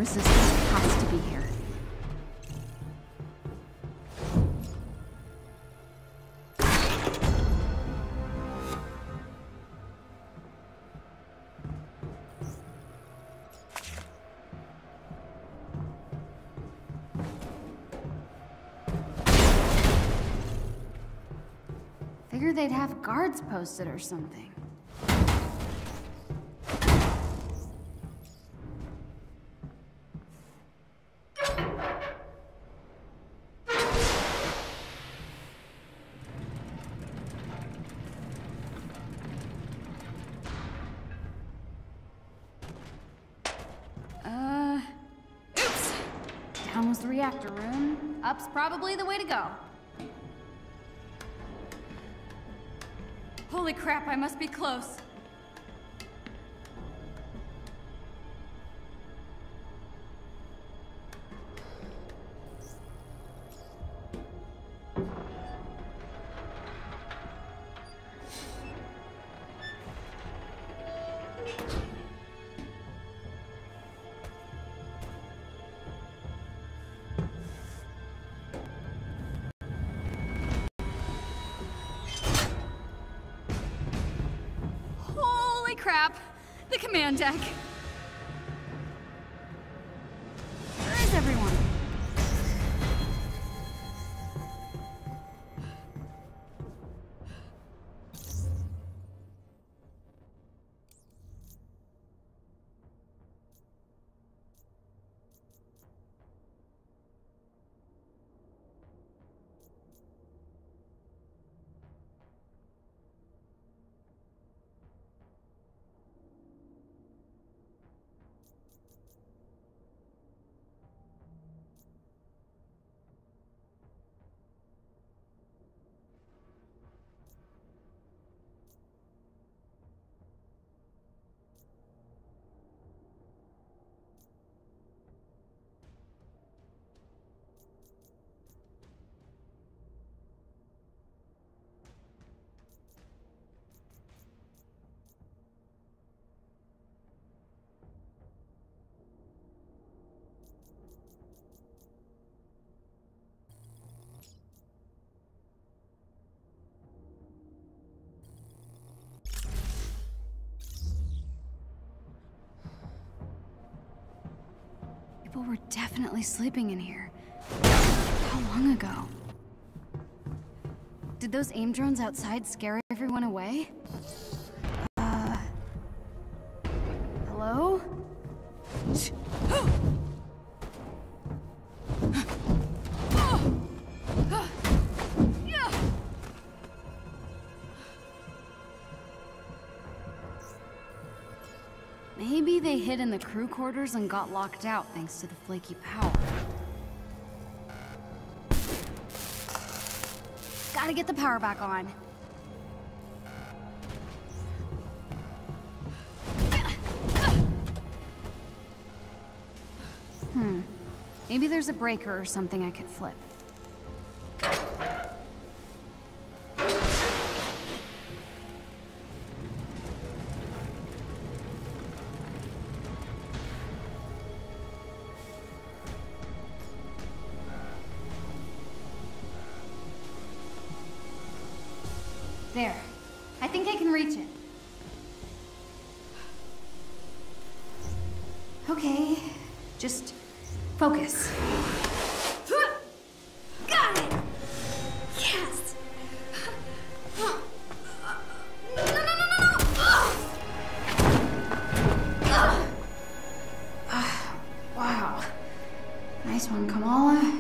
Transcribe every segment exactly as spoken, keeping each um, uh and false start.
resistance has to be here. Figured they'd have guards posted or something. Uh, oops. Down was the reactor room. Up's probably the way to go. Holy crap, I must be close. Crap! The command deck! Where is everyone? People were definitely sleeping in here. How long ago? Did those aim drones outside scare everyone away? Uh... Hello? Maybe they hid in the crew quarters and got locked out thanks to the flaky power. Gotta get the power back on. Hmm. Maybe there's a breaker or something I could flip. There. I think I can reach it. Okay. Just focus. Got it! Yes! No, no, no, no, no! Oh. Wow. Nice one, Kamala.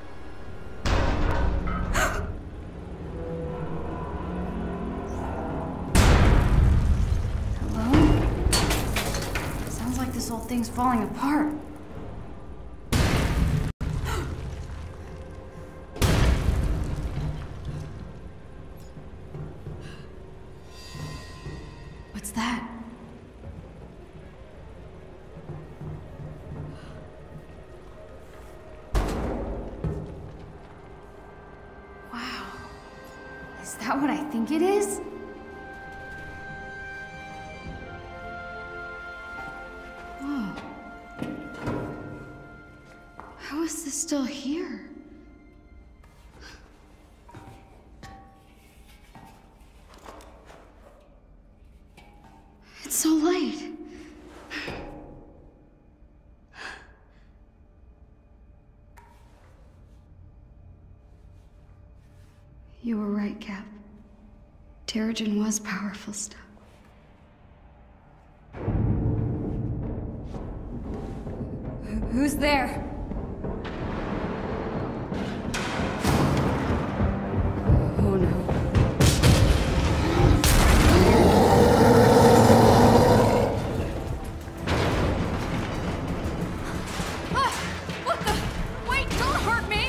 This whole thing's falling apart. What's that? Wow. Is that what I think it is? still here? It's so light. You were right, Cap. Terrigen was powerful stuff. Who's there? Oh no. Ah, what the? Wait, don't hurt me!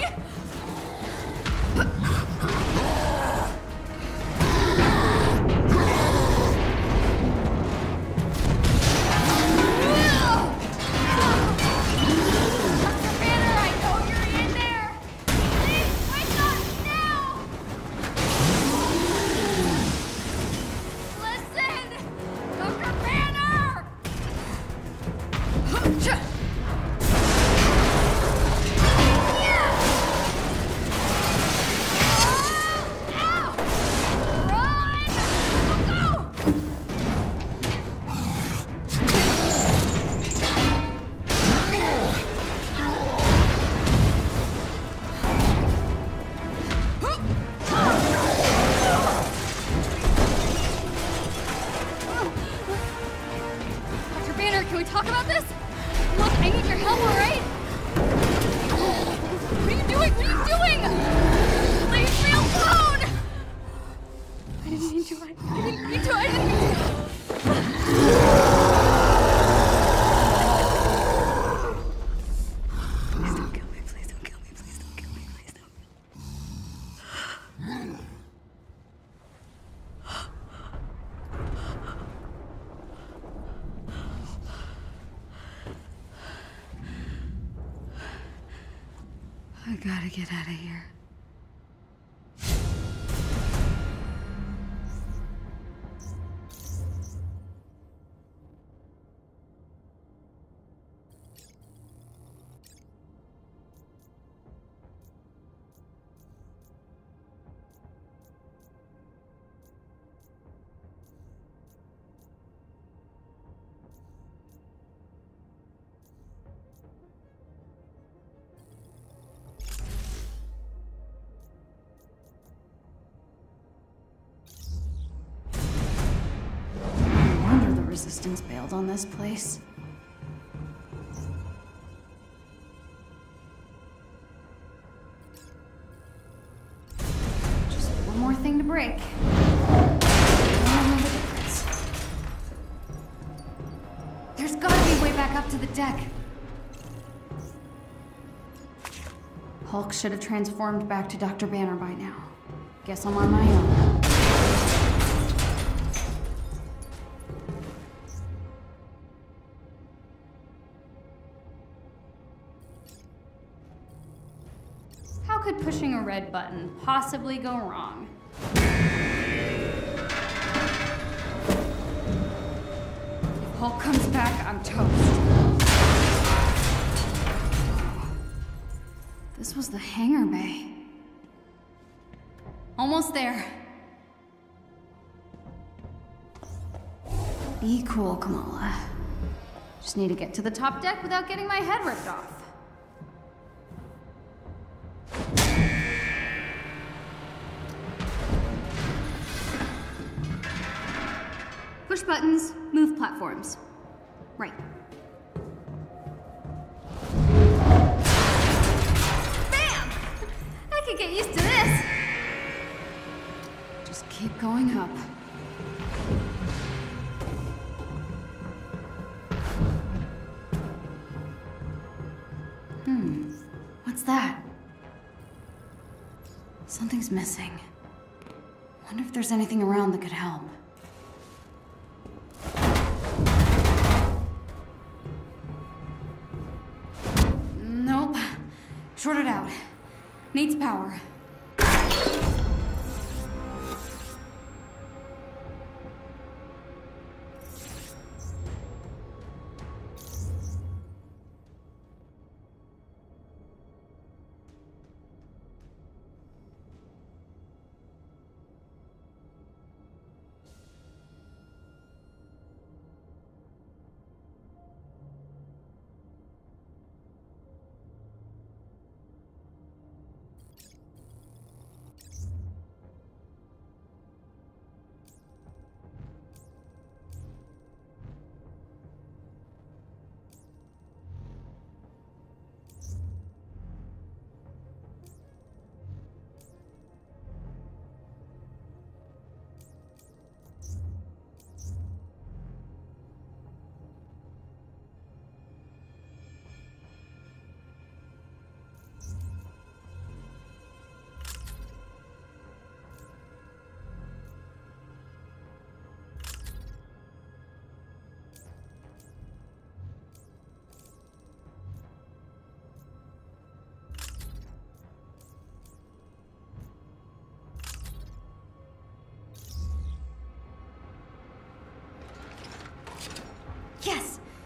I gotta get out of here. Resistance bailed on this place. Just one more thing to break. There's gotta be a way back up to the deck. Hulk should have transformed back to Doctor Banner by now. Guess I'm on my own. How could pushing a red button possibly go wrong? If Hulk comes back, I'm toast. This was the hangar bay. Almost there. Be cool, Kamala. Just need to get to the top deck without getting my head ripped off. Push buttons, move platforms. Right. Bam! I could get used to this. Just keep going up. Hmm. What's that? Something's missing. Wonder if there's anything around that could help. Nope. Shorted out. Needs power.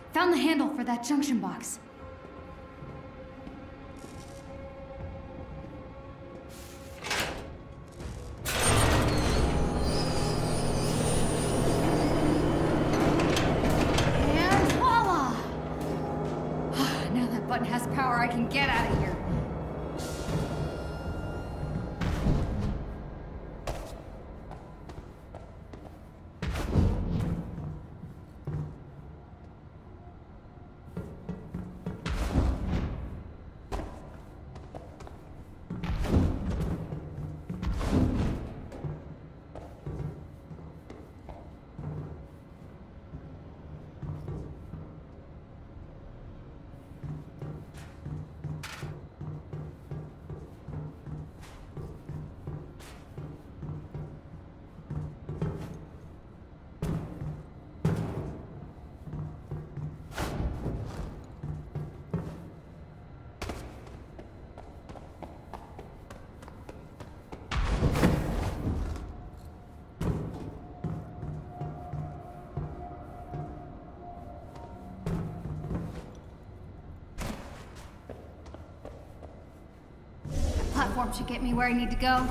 Found the handle for that junction box. And voila! Now that button has power, I can get out of here. Platform should get me where I need to go.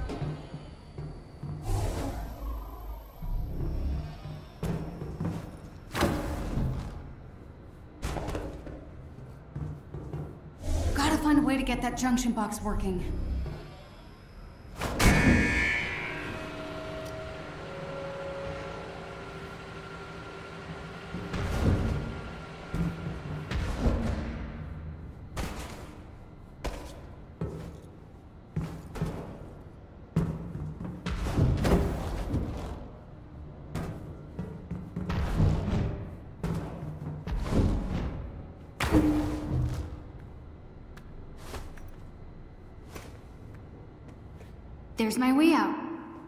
Gotta find a way to get that junction box working. There's my way out.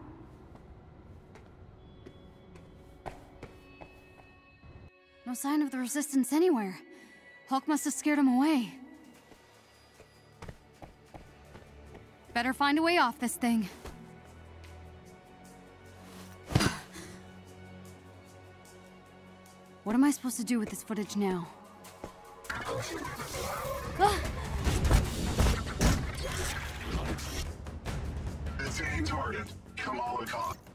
No sign of the resistance anywhere. Hulk must have scared him away. Better find a way off this thing. What am I supposed to do with this footage now? Ah! Designated target, Kamala Khan.